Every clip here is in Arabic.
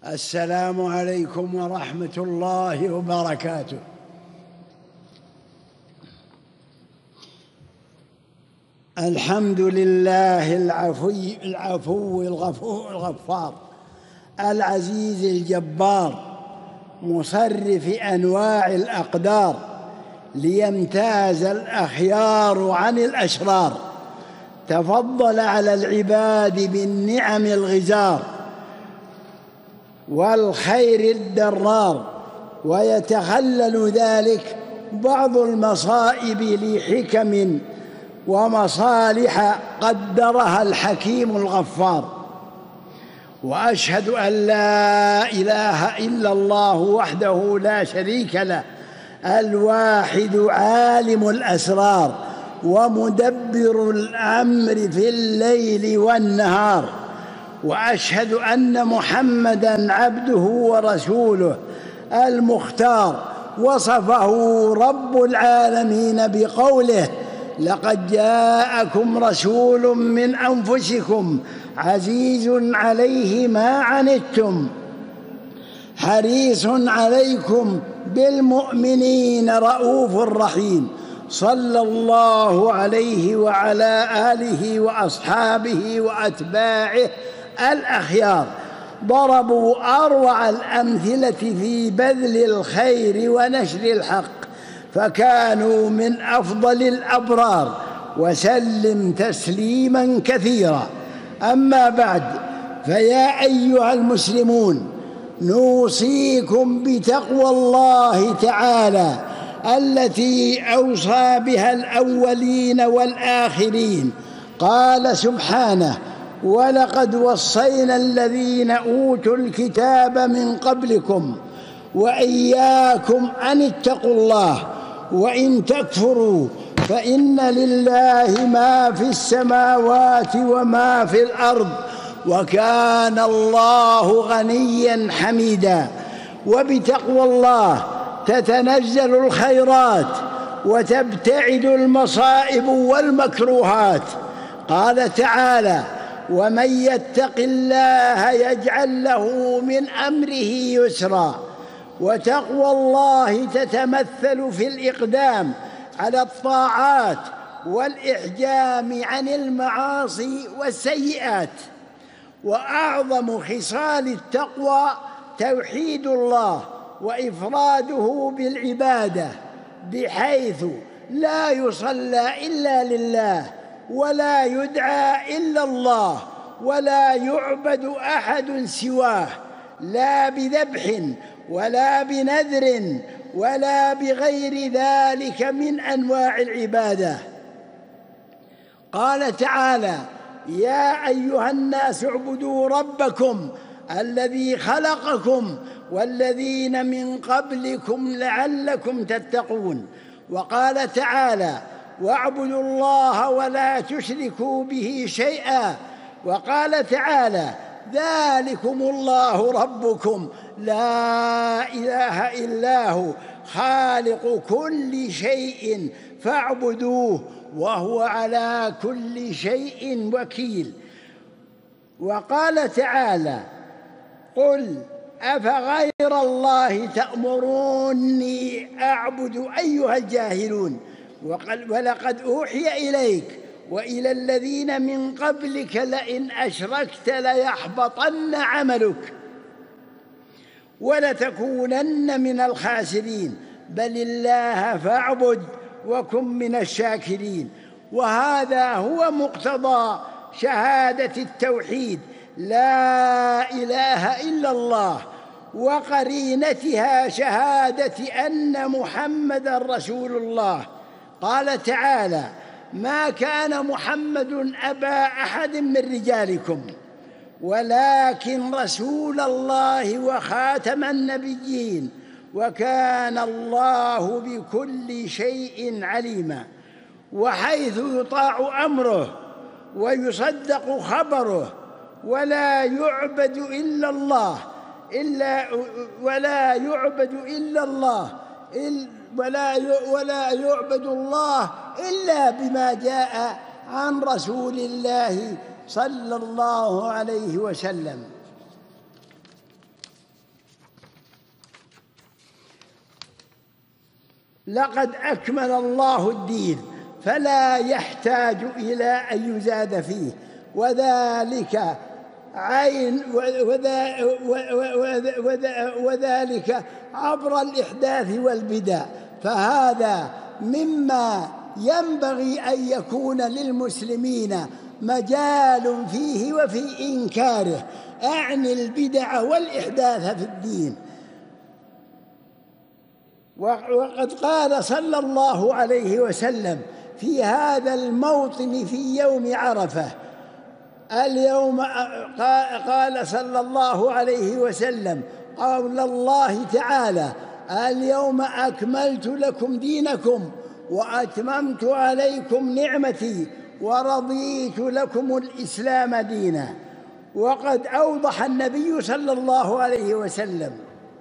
السلام عليكم ورحمة الله وبركاته. الحمد لله العفو الغفار العزيز الجبار مصرف أنواع الأقدار ليمتاز الأخيار عن الأشرار. تفضل على العباد بالنعم الغزار والخير الدرار، ويتخلل ذلك بعض المصائب لحكم ومصالح قدرها الحكيم الغفار. وأشهد أن لا إله إلا الله وحده لا شريك له الواحد عالم الأسرار ومدبر الأمر في الليل والنهار. وأشهد أن محمدًا عبده ورسوله المختار. وصفه رب العالمين بقوله: لقد جاءكم رسول من أنفسكم عزيز عليه ما عنتم حريص عليكم بالمؤمنين رؤوف رحيم. صلى الله عليه وعلى آله وأصحابه وأتباعه الأخيار. ضربوا أروع الأمثلة في بذل الخير ونشر الحق، فكانوا من أفضل الأبرار. وسلم تسليما كثيرا. أما بعد، فيا أيها المسلمون، نوصيكم بتقوى الله تعالى التي أوصى بها الأولين والآخرين. قال سبحانه: ولقد وصينا الذين أوتوا الكتاب من قبلكم وإياكم أن اتقوا الله وإن تكفروا فإن لله ما في السماوات وما في الأرض وكان الله غنيا حميدا. وبتقوى الله تتنزل الخيرات وتبتعد المصائب والمكروهات. قال تعالى: ومن يتق الله يجعل له من أمره يسرا. وتقوى الله تتمثل في الإقدام على الطاعات والإحجام عن المعاصي والسيئات. وأعظم خصال التقوى توحيد الله وإفراده بالعبادة، بحيث لا يصلى إلا لله ولا يدعى إلا الله ولا يعبد أحد سواه، لا بذبح ولا بنذر ولا بغير ذلك من أنواع العبادة. قال تعالى: يا أيها الناس اعبدوا ربكم الذي خلقكم والذين من قبلكم لعلكم تتقون. وقال تعالى: واعبدوا الله ولا تشركوا به شيئا. وقال تعالى: ذلكم الله ربكم لا إله إلا هو خالق كل شيء فاعبدوه وهو على كل شيء وكيل. وقال تعالى: قل أفغير الله تأمروني أعبد أيها الجاهلون. ولقد أوحي إليك وإلى الذين من قبلك لئن أشركت ليحبطن عملك ولتكونن من الخاسرين. بل الله فاعبد وكن من الشاكرين. وهذا هو مقتضى شهادة التوحيد: لا إله إلا الله، وقرينتها شهادة أن محمدًا رسول الله. قال تعالى: ما كان محمد أبا أحد من رجالكم ولكن رسول الله وخاتم النبيين وكان الله بكل شيء عليما. وحيث يطاع أمره ويصدق خبره ولا يعبد إلا الله إلا بما جاء عن رسول الله صلى الله عليه وسلم. لقد أكمل الله الدين فلا يحتاج إلى أن يزاد فيه، وذلك عبر الإحداث والبدع. فهذا مما ينبغي أن يكون للمسلمين مجال فيه وفي إنكاره، أعني البدع والإحداث في الدين. وقد قال صلى الله عليه وسلم في هذا الموطن في يوم عرفة، اليوم قال صلى الله عليه وسلم قول الله تعالى: اليوم أكملت لكم دينكم وأتممت عليكم نعمتي ورضيت لكم الإسلام دينا. وقد أوضح النبي صلى الله عليه وسلم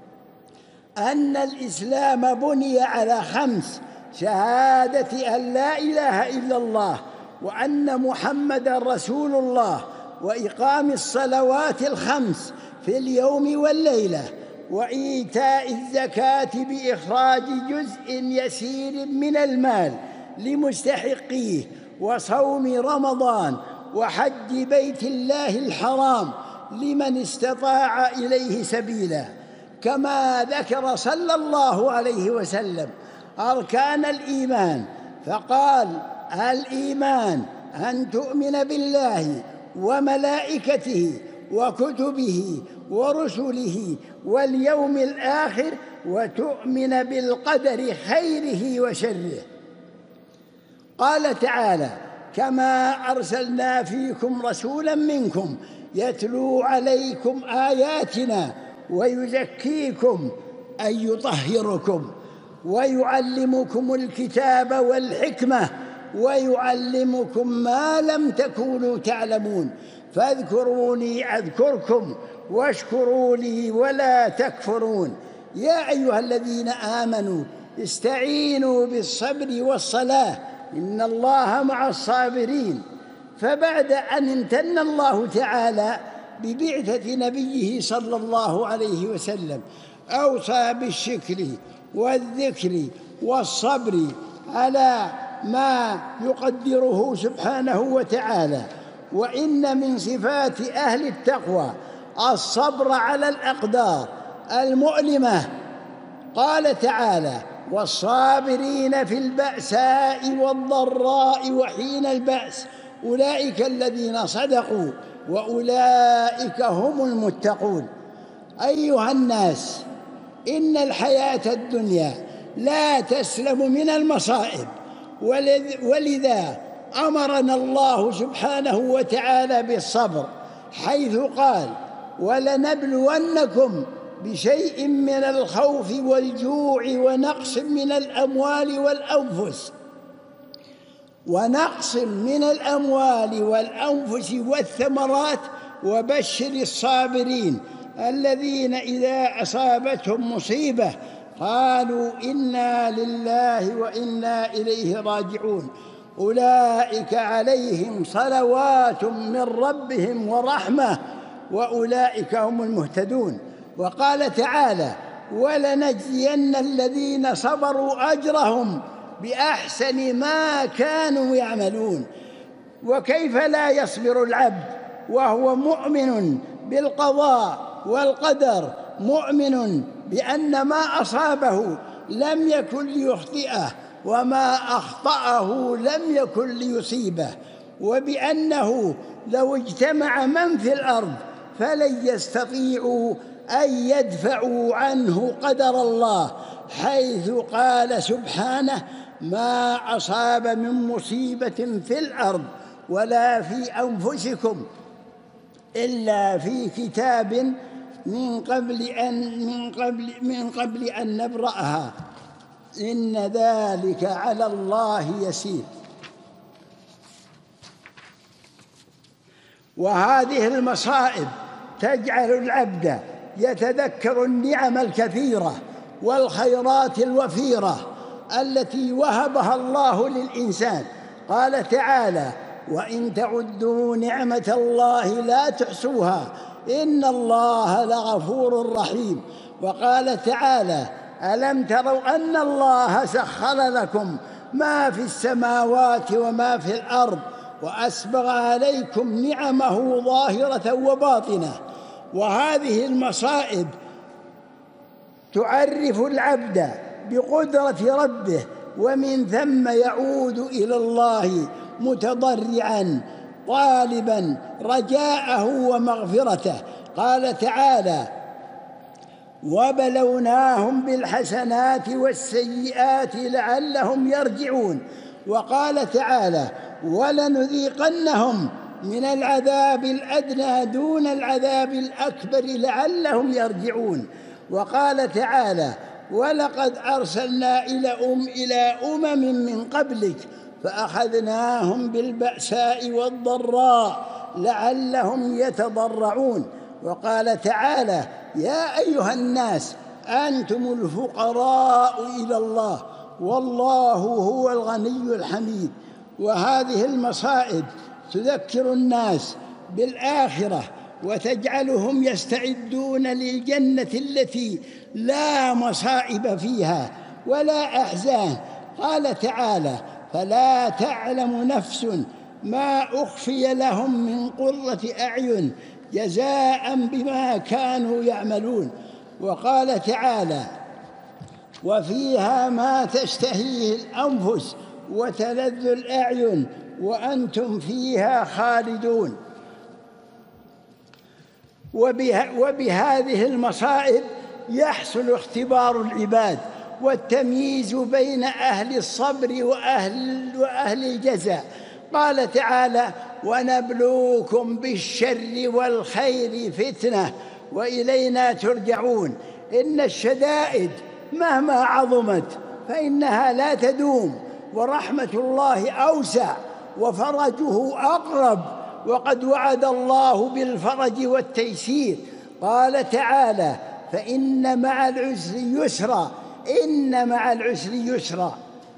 أن الإسلام بني على 5: شهادة أن لا إله إلا الله وأن محمدًا رسول الله، وإقام الصلوات ال5 في اليوم والليلة، وإيتاء الزكاة بإخراج جزء يسير من المال لمستحقيه، وصوم رمضان، وحج بيت الله الحرام لمن استطاع إليه سبيلا. كما ذكر صلى الله عليه وسلم أركان الإيمان فقال: الإيمان أن تؤمن بالله وملائكته وكتبه ورسله واليوم الآخر، وتؤمن بالقدر خيره وشره. قال تعالى: كما أرسلنا فيكم رسولا منكم يتلو عليكم آياتنا ويزكيكم أي يطهركم ويعلمكم الكتاب والحكمة ويعلمكم ما لم تكونوا تعلمون، فاذكروني أذكركم واشكروا لي ولا تكفرون. يا أيها الذين آمنوا استعينوا بالصبر والصلاة إن الله مع الصابرين. فبعد أن امتن الله تعالى ببعثة نبيه صلى الله عليه وسلم أوصى بالشكر والذكر والصبر على ما يقدره سبحانه وتعالى. وإن من صفات أهل التقوى الصبر على الأقدار المؤلمة. قال تعالى: والصابرين في البأساء والضراء وحين البأس أولئك الذين صدقوا وأولئك هم المتقون. أيها الناس، إن الحياة الدنيا لا تسلم من المصائب، ولذا أمرنا الله سبحانه وتعالى بالصبر، حيث قال: ولنبلونكم بشيء من الخوف والجوع ونقص من الأموال والأنفس والثمرات، وبشر الصابرين الذين إذا أصابتهم مصيبة قالوا إنا لله وإنا إليه راجعون أولئك عليهم صلوات من ربهم ورحمة وأولئك هم المهتدون. وقال تعالى: ولنجزين الذين صبروا أجرهم بأحسن ما كانوا يعملون. وكيف لا يصبر العبد وهو مؤمن بالقضاء والقدر، مؤمن بأن ما أصابه لم يكن ليخطئه وما أخطأه لم يكن ليصيبه، وبأنه لو اجتمع من في الأرض فلن يستطيعوا أن يدفعوا عنه قدر الله، حيث قال سبحانه: ما أصاب من مصيبة في الأرض ولا في أنفسكم إلا في كتاب من قبل أن نبرأها إن ذلك على الله يسير. وهذه المصائب تجعل العبد يتذكر النعم الكثيرة والخيرات الوفيرة التي وهبها الله للإنسان. قال تعالى: وإن تعدوا نعمة الله لا تحصوها إن الله لغفور رحيم. وقال تعالى: ألم تروا أن الله سخر لكم ما في السماوات وما في الأرض وأسبغ عليكم نعمه ظاهرة وباطنة. وهذه المصائب تعرف العبد بقدرة ربه، ومن ثم يعود إلى الله متضرعا طالبا رجاءه ومغفرته. قال تعالى: وبلوناهم بالحسنات والسيئات لعلهم يرجعون. وقال تعالى: ولنذيقنهم من العذاب الأدنى دون العذاب الأكبر لعلهم يرجعون. وقال تعالى: ولقد أرسلنا إلى أمم من قبلك فأخذناهم بالبأساء والضراء لعلهم يتضرعون. وقال تعالى: يا أيها الناس أنتم الفقراء إلى الله والله هو الغني الحميد. وهذه المصائب تذكر الناس بالآخرة وتجعلهم يستعدون للجنة التي لا مصائب فيها ولا أحزان. قال تعالى: فلا تعلم نفس ما أخفي لهم من قرة أعين جزاء بما كانوا يعملون. وقال تعالى: وفيها ما تشتهيه الأنفس وتلذ الأعين وأنتم فيها خالدون. وبهذه المصائب يحصل اختبار العباد والتمييز بين أهل الصبر وأهل الجزاء. قال تعالى: ونبلوكم بالشر والخير فتنة وإلينا ترجعون. إن الشدائد مهما عظمت فإنها لا تدوم، ورحمة الله أوسع وفرجه أقرب، وقد وعد الله بالفرج والتيسير. قال تعالى: فإن مع العسر يسرا، إن مع العسر يسرا.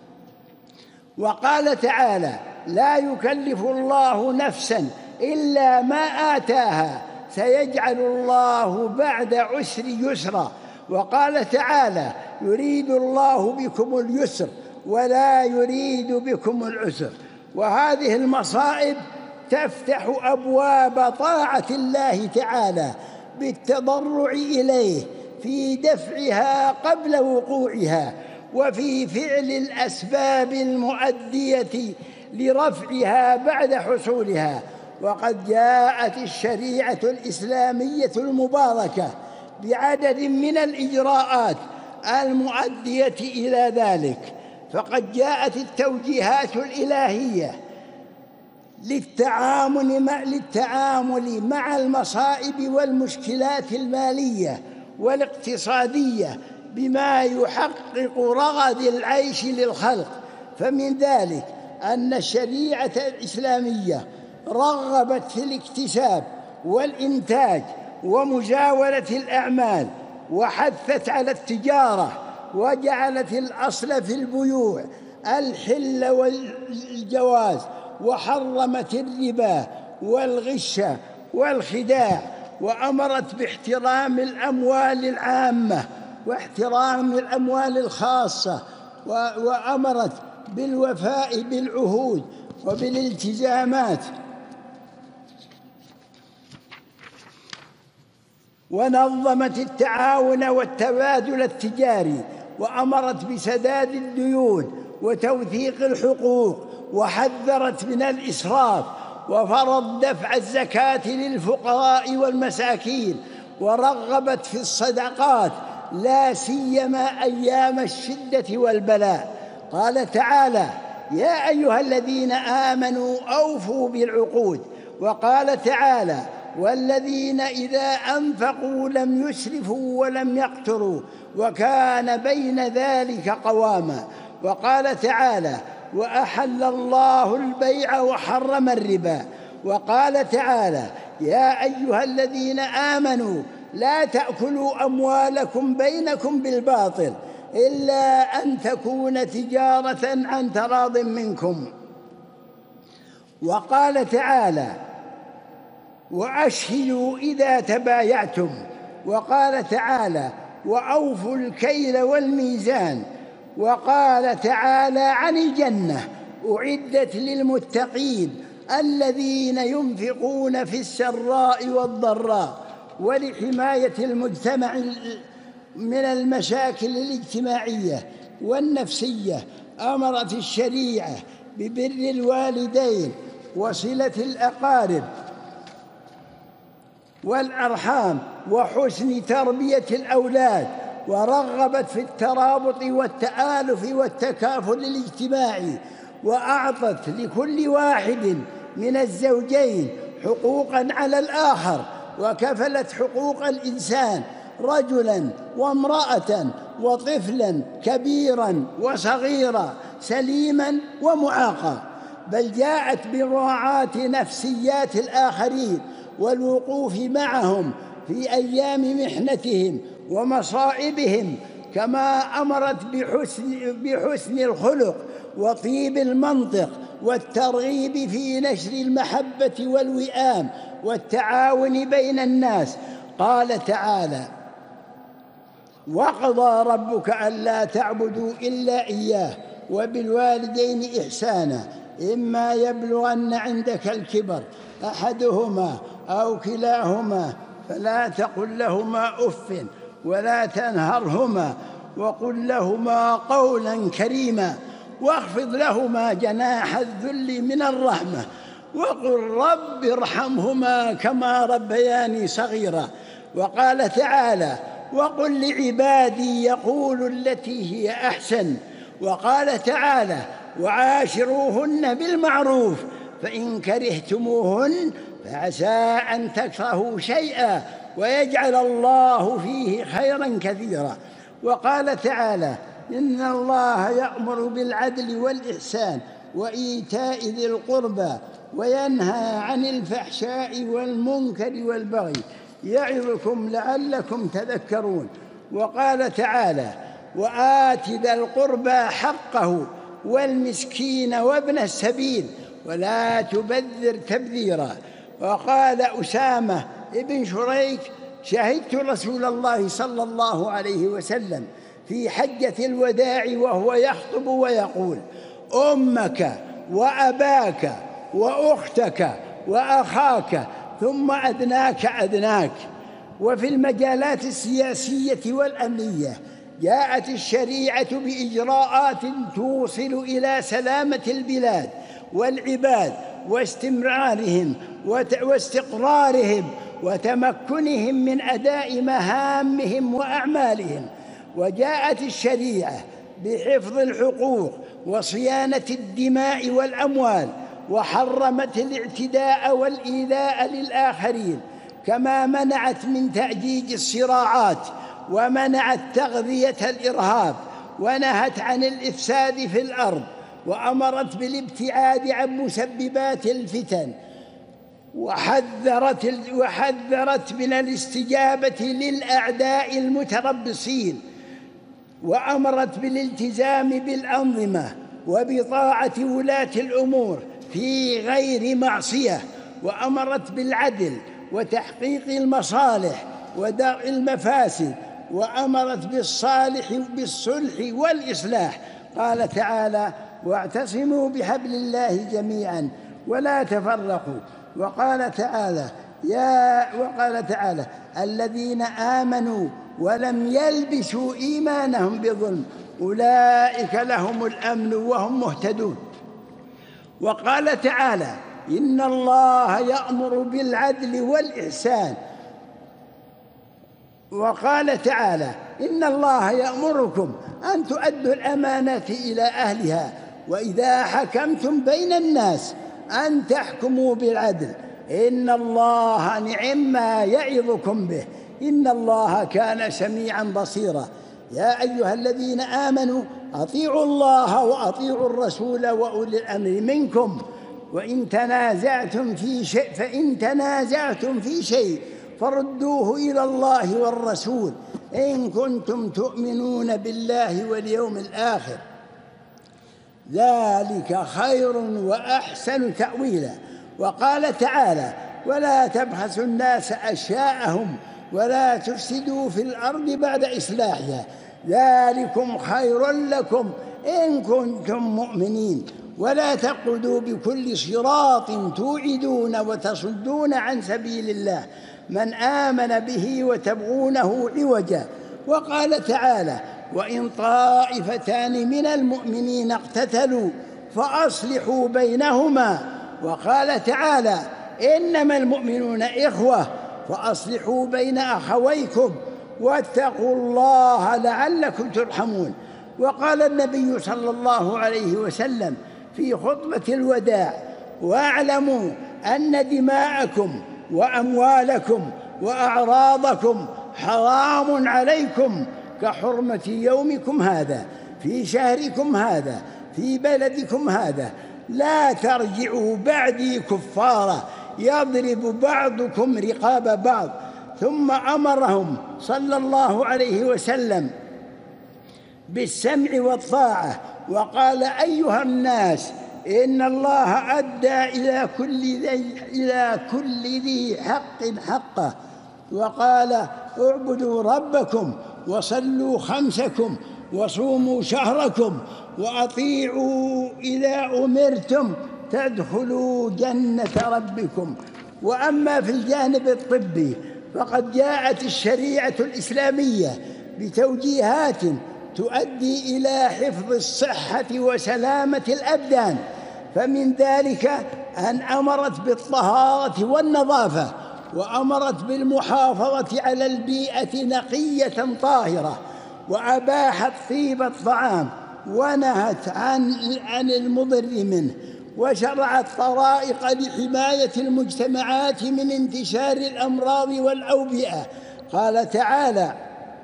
وقال تعالى: لا يكلف الله نفسا إلا ما آتاها سيجعل الله بعد عسر يسرا. وقال تعالى: يريد الله بكم اليسر ولا يريد بكم العسر. وهذه المصائب تفتح أبواب طاعة الله تعالى بالتضرع إليه في دفعها قبل وقوعها، وفي فعل الأسباب المؤدية لرفعها بعد حصولها. وقد جاءت الشريعة الإسلامية المباركة بعدد من الإجراءات المؤدية إلى ذلك. فقد جاءت التوجيهات الإلهية للتعامل مع المصائب والمشكلات المالية والاقتصادية بما يحقق رغد العيش للخلق. فمن ذلك أن الشريعة الإسلامية رغبت في الاكتساب والإنتاج ومزاولة الأعمال، وحثت على التجارة، وجعلت الأصل في البيوع الحل والجواز، وحرمت الربا والغش والخداع، وأمرت باحترام الأموال العامة واحترام الأموال الخاصة، وأمرت بالوفاء بالعهود وبالالتزامات، ونظمت التعاون والتبادل التجاري، وأمرت بسداد الديون وتوثيق الحقوق، وحذرت من الإسراف، وفرض دفع الزكاة للفقراء والمساكين، ورغبت في الصدقات لا سيما أيام الشدة والبلاء. قال تعالى: يا أيها الذين آمنوا أوفوا بالعقود. وقال تعالى: والذين إذا أنفقوا لم يسرفوا ولم يقتروا وكان بين ذلك قواما. وقال تعالى: وأحل الله البيع وحرم الربا. وقال تعالى: يا أيها الذين آمنوا لا تأكلوا أموالكم بينكم بالباطل إلا أن تكون تجارة عن تراض منكم. وقال تعالى: وأشهدوا إذا تبايعتم. وقال تعالى: وأوفوا الكيل والميزان. وقال تعالى عن الجنة: أعدت للمتقين الذين ينفقون في السراء والضراء ولحماية المجتمع من المشاكل الاجتماعية والنفسية. أمرت الشريعة ببر الوالدين وصلة الأقارب والأرحام وحسن تربية الأولاد، ورغبت في الترابط والتآلف والتكافل الاجتماعي، وأعطت لكل واحد من الزوجين حقوقاً على الآخر، وكفلت حقوق الإنسان رجلاً وامرأة وطفلاً كبيراً وصغيراً سليماً ومعاقا، بل جاءت بمراعاة نفسيات الآخرين والوقوف معهم في أيام محنتهم ومصائبهم، كما أمرت بحسن الخلق وطيب المنطق والترغيب في نشر المحبة والوئام والتعاون بين الناس. قال تعالى: وقضى ربك ألا تعبدوا إلا إياه وبالوالدين إحسانا إما يبلغن عندك الكبر أحدهما أو كلاهما فلا تقل لهما أف ولا تنهرهما وقل لهما قولا كريما واخفض لهما جناح الذل من الرحمة وقل رب ارحمهما كما ربياني صغيرا. وقال تعالى: وقل لعبادي يقولوا التي هي أحسن. وقال تعالى: وعاشروهن بالمعروف فإن كرهتموهن فعسى أن تكرهوا شيئا ويجعل الله فيه خيرا كثيرا. وقال تعالى: إن الله يأمر بالعدل والإحسان وإيتاء ذي القربى وينهى عن الفحشاء والمنكر والبغي يعظكم لعلكم تذكرون. وقال تعالى: وآت ذا القربى حقه والمسكين وابن السبيل ولا تبذر تبذيرا. وقال أسامة ابن شريك: شهدت رسول الله صلى الله عليه وسلم في حجة الوداع وهو يخطب ويقول: أمك وأباك وأختك وأخاك ثم أدناك أدناك. وفي المجالات السياسية والأمنية جاءت الشريعة بإجراءات توصل إلى سلامة البلاد والعباد واستمرارهم واستقرارهم وتمكنهم من أداء مهامهم وأعمالهم. وجاءت الشريعة بحفظ الحقوق وصيانة الدماء والأموال، وحرمت الاعتداء والإيذاء للآخرين، كما منعت من تأجيج الصراعات ومنعت تغذية الإرهاب ونهت عن الإفساد في الأرض، وأمرت بالابتعاد عن مسببات الفتن، وحذرت من الاستجابة للأعداء المتربصين، وأمرت بالالتزام بالأنظمة وبطاعة ولاة الأمور في غير معصية، وأمرت بالعدل وتحقيق المصالح ودرء المفاسد، وأمرت بالصلح والإصلاح. قال تعالى: واعتصموا بحبل الله جميعا ولا تفرقوا. وقال تعالى: الذين آمنوا ولم يلبسوا إيمانهم بظلم أولئك لهم الأمن وهم مهتدون. وقال تعالى: إن الله يأمر بالعدل والإحسان. وقال تعالى: إن الله يأمركم أن تؤدوا الأمانات إلى أهلها وإذا حكمتم بين الناس أن تحكموا بالعدل إن الله نعم يعظكم به إن الله كان سميعا بصيرا. يا أيها الذين آمنوا أطيعوا الله وأطيعوا الرسول وأولي الأمر منكم فإن تنازعتم في شيء فردوه إلى الله والرسول إن كنتم تؤمنون بالله واليوم الآخر ذلك خير وأحسن تأويلا. وقال تعالى: ولا تبخسوا الناس أشياءهم ولا تفسدوا في الأرض بعد إصلاحها ذلكم خير لكم إن كنتم مؤمنين ولا تقعدوا بكل صراط توعدون وتصدون عن سبيل الله من آمن به وتبغونه عوجا. وقال تعالى وإن طائفتان من المؤمنين اقتتلوا فأصلحوا بينهما. وقال تعالى إنما المؤمنون إخوة فأصلحوا بين أخويكم واتقوا الله لعلكم ترحمون. وقال النبي صلى الله عليه وسلم في خطبة الوداع واعلموا أن دماءكم وأموالكم وأعراضكم حرام عليكم كحرمة يومكم هذا في شهركم هذا في بلدكم هذا لا ترجعوا بعدي كفارا يضرب بعضكم رقاب بعض. ثم أمرهم صلى الله عليه وسلم بالسمع والطاعة وقال أيها الناس إن الله أدى إلى كل ذي حق حقه وقال اعبدوا ربكم وصلوا خمسكم وصوموا شهركم وأطيعوا إذا أمرتم تدخلوا جنة ربكم. وأما في الجانب الطبي فقد جاءت الشريعة الإسلامية بتوجيهات تؤدي إلى حفظ الصحة وسلامة الأبدان، فمن ذلك أن أمرت بالطهارة والنظافة وأمرت بالمحافظة على البيئة نقية طاهرة وأباحت طيب الطعام ونهت عن المضر منه وشرعت طرائق لحماية المجتمعات من انتشار الأمراض والأوبئة. قال تعالى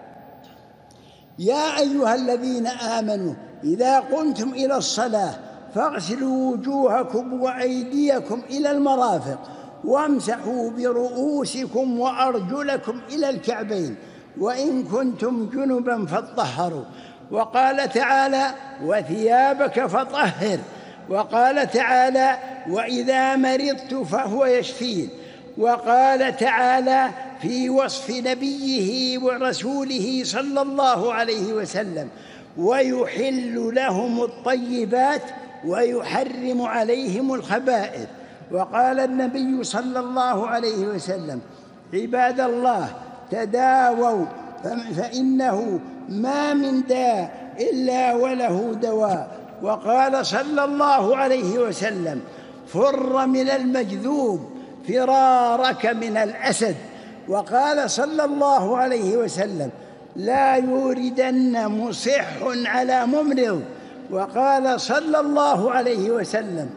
يا أيها الذين آمنوا إذا قمتم إلى الصلاة فاغسلوا وجوهكم وأيديكم إلى المرافق وامسحوا برؤوسكم وأرجلكم إلى الكعبين وإن كنتم جنبا فاطهروا. وقال تعالى وثيابك فطهر. وقال تعالى وإذا مرضت فهو يشفين. وقال تعالى في وصف نبيه ورسوله صلى الله عليه وسلم ويحل لهم الطيبات ويحرم عليهم الخبائث. وقال النبي صلى الله عليه وسلم عباد الله تداووا فإنه ما من داء إلا وله دواء. وقال صلى الله عليه وسلم فر من المجذوب فرارك من الأسد. وقال صلى الله عليه وسلم لا يوردن مصح على ممرض. وقال صلى الله عليه وسلم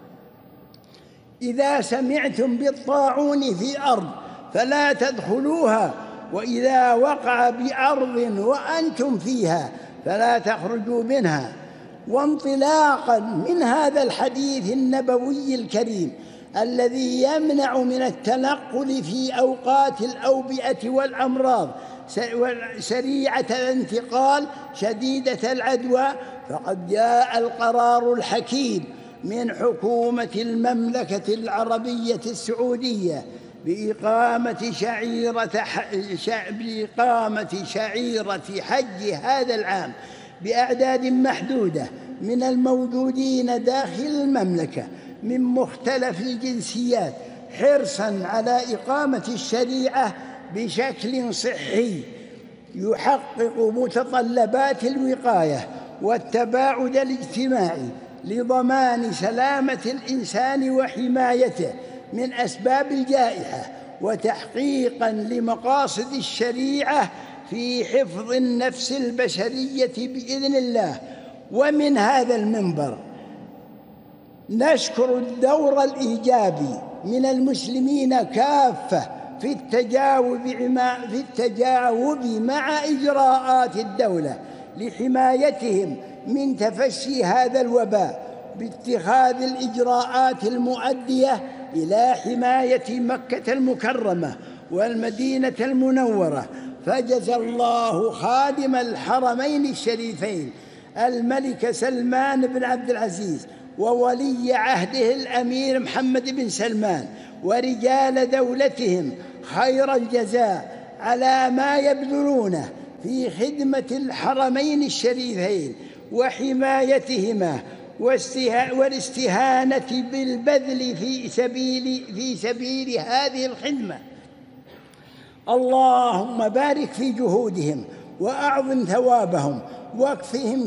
إذا سمعتم بالطاعون في أرض فلا تدخلوها وإذا وقع بأرض وأنتم فيها فلا تخرجوا منها. وانطلاقا من هذا الحديث النبوي الكريم الذي يمنع من التنقل في أوقات الأوبئة والأمراض سريعة الانتقال شديدة العدوى، فقد جاء القرار الحكيم من حكومة المملكة العربية السعودية بإقامة شعيرة حج هذا العام بأعداد محدودة من الموجودين داخل المملكة من مختلف الجنسيات حرصاً على إقامة الشريعة بشكل صحي يحقق متطلبات الوقاية والتباعد الاجتماعي لضمان سلامة الإنسان وحمايته من أسباب الجائحة وتحقيقاً لمقاصد الشريعة في حفظ النفس البشرية بإذن الله. ومن هذا المنبر نشكر الدور الإيجابي من المسلمين كافة في التجاوب مع إجراءات الدولة لحمايتهم من تفشي هذا الوباء باتخاذ الإجراءات المؤدية إلى حماية مكة المكرمة والمدينة المنورة. فجزى الله خادم الحرمين الشريفين الملك سلمان بن عبد العزيز وولي عهده الأمير محمد بن سلمان ورجال دولتهم خير الجزاء على ما يبذلونه في خدمة الحرمين الشريفين وحمايتهما والاستهانة بالبذل في سبيل هذه الخدمة. اللهم بارك في جهودهم وأعظم ثوابهم، واكفهم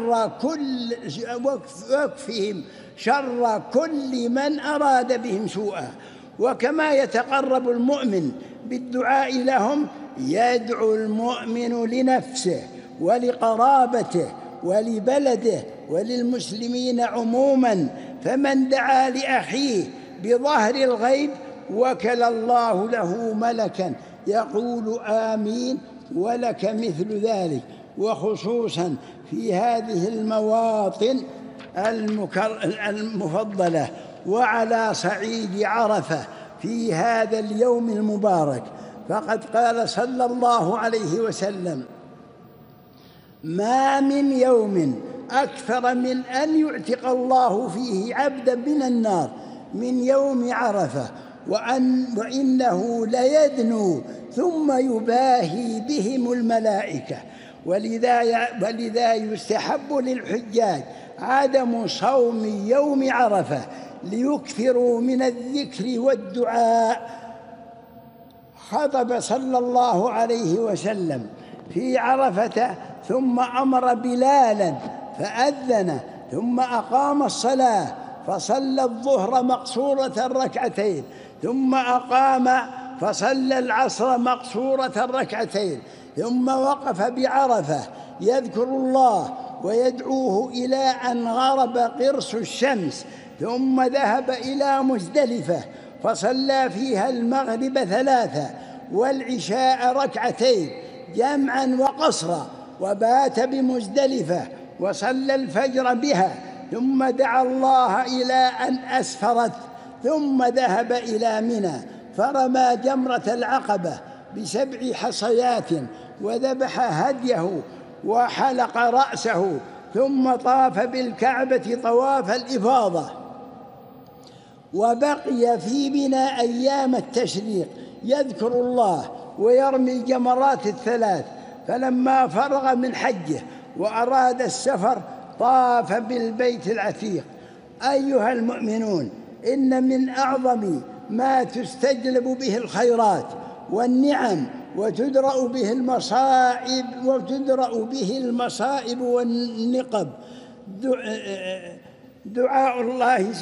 شر كل من أراد بهم سوءا. وكما يتقرب المؤمن بالدعاء لهم، يدعو المؤمن لنفسه ولقرابته ولبلده وللمسلمين عموما. فمن دعا لأخيه بظهر الغيب وكل الله له ملكا يقول آمين، ولك مثل ذلك. وخصوصا في هذه المواطن المفضلة وعلى صعيد عرفة في هذا اليوم المبارك، فقد قال صلى الله عليه وسلم: ما من يوم أكثر من أن يعتق الله فيه عبدا من النار من يوم عرفة، وإنه ليدنو ثم يباهي بهم الملائكة. ولذا يستحب للحجاج عدم صوم يوم عرفة ليكثروا من الذكر والدعاء. خطب صلى الله عليه وسلم في عرفة، ثم أمر بلالا فأذن، ثم أقام الصلاة فصلى الظهر مقصورة ركعتين، ثم أقام فصلى العصر مقصورة ركعتين، ثم وقف بعرفة يذكر الله ويدعوه إلى أن غرب قرص الشمس، ثم ذهب إلى مزدلفة فصلى فيها المغرب 3 والعشاء ركعتين جمعا وقصرا، وبات بمزدلفة وصلى الفجر بها، ثم دعا الله إلى أن أسفرت، ثم ذهب إلى منى فرمى جمرة العقبة ب7 حصيات وذبح هديه وحلق رأسه، ثم طاف بالكعبة طواف الإفاضة، وبقي في منى أيام التشريق يذكر الله ويرمي الجمرات 3. فلما فرغ من حجه وأراد السفر طاف بالبيت العتيق. أيها المؤمنون، إن من أعظم ما تستجلب به الخيرات والنعم وتدرأ به المصائب والنقب دعاء الله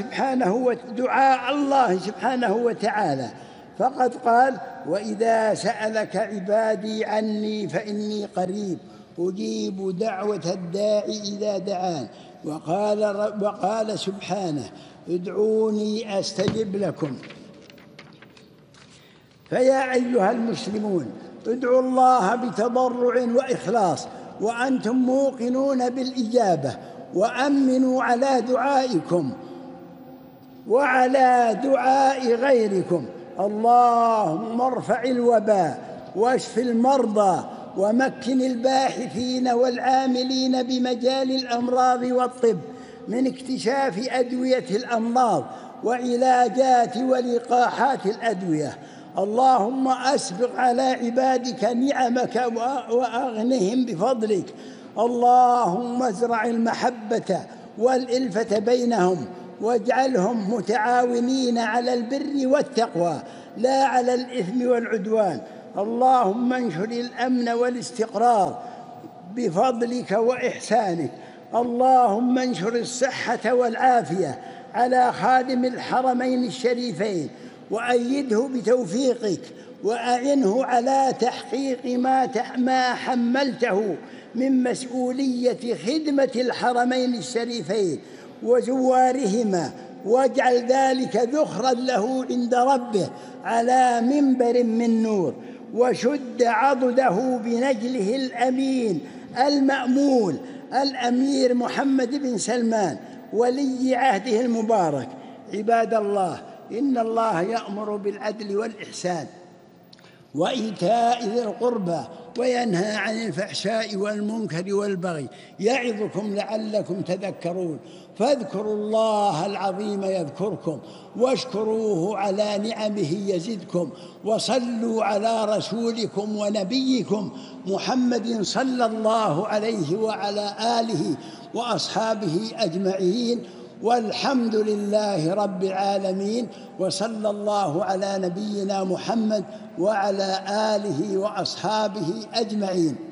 سبحانه وتعالى. فقد قال: وإذا سألك عبادي عني فإني قريب أجيب دعوة الداعي إذا دعان. وقال سبحانه: ادعوني أستجب لكم. فيا أيها المسلمون، ادعوا الله بتضرع وإخلاص وأنتم موقنون بالإجابة، وأمنوا على دعائكم وعلى دعاء غيركم. اللهم ارفع الوباء واشف المرضى ومكن الباحثين والعاملين بمجال الأمراض والطب من اكتشاف أدوية الأمراض وعلاجات ولقاحات الأدوية. اللهم أسبغ على عبادك نعمك وأغنهم بفضلك. اللهم ازرع المحبة والإلفة بينهم، واجعلهم متعاونين على البر والتقوى لا على الإثم والعدوان. اللهم انشر الأمن والاستقرار بفضلك وإحسانك. اللهم انشر الصحة والعافية على خادم الحرمين الشريفين، وأيده بتوفيقك، وأعنه على تحقيق ما حملته من مسؤولية خدمة الحرمين الشريفين وزوارهما، واجعل ذلك ذخرا له عند ربه على منبر من نور، وشد عضده بنجله الأمين المأمول الأمير محمد بن سلمان ولي عهده المبارك. عباد الله، إن الله يأمر بالعدل والإحسان وإيتاء ذي القربى وينهى عن الفحشاء والمنكر والبغي يعظكم لعلكم تذكرون. فاذكروا الله العظيم يذكركم واشكروه على نعمه يزدكم وصلوا على رسولكم ونبيكم محمد صلى الله عليه وعلى آله وأصحابه أجمعين. والحمد لله رب العالمين، وصلى الله على نبينا محمد وعلى آله وأصحابه أجمعين.